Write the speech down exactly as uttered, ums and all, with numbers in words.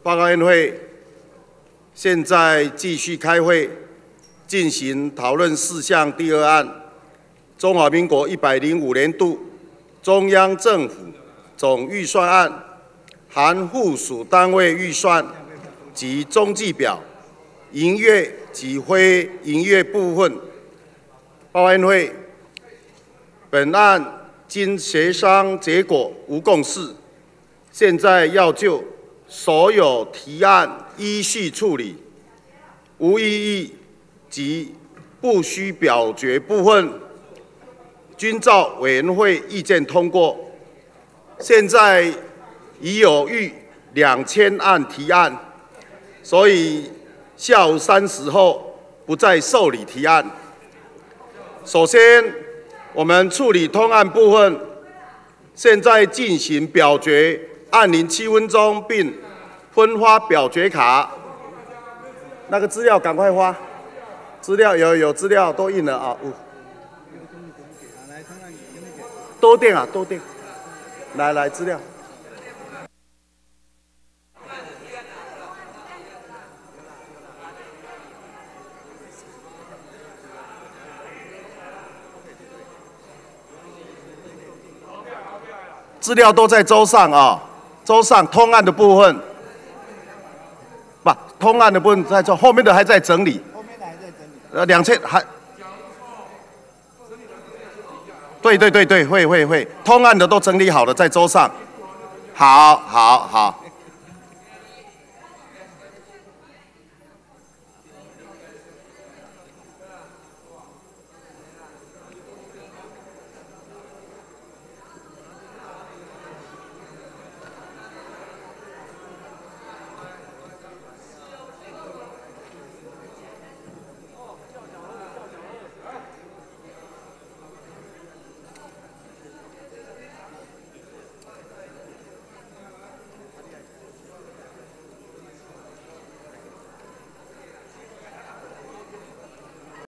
报告院会现在继续开会，进行讨论事项第二案：中华民国一百零五年度中央政府总预算案，含附属单位预算及中计表、营业及非营业部分。报告院会，本案经协商结果无共识，现在要就所有提案依序处理，无异议及不需表决部分，均照委员会意见通过。现在已有逾两千案提案，所以下午三时后不再受理提案。首先，我们处理通案部分，现在进行表决，按铃七分钟，并分发表决卡。那个资料赶快发，资料有有资料都印了啊，有。多电啊，多电。来来，资料。资料都在桌上啊，桌上通案的部分，不，通案的部分在做，后面的还在整理。后面的还在整理。呃，两千还。对对对对，会会会，通案的都整理好了，在桌上。好，好，好。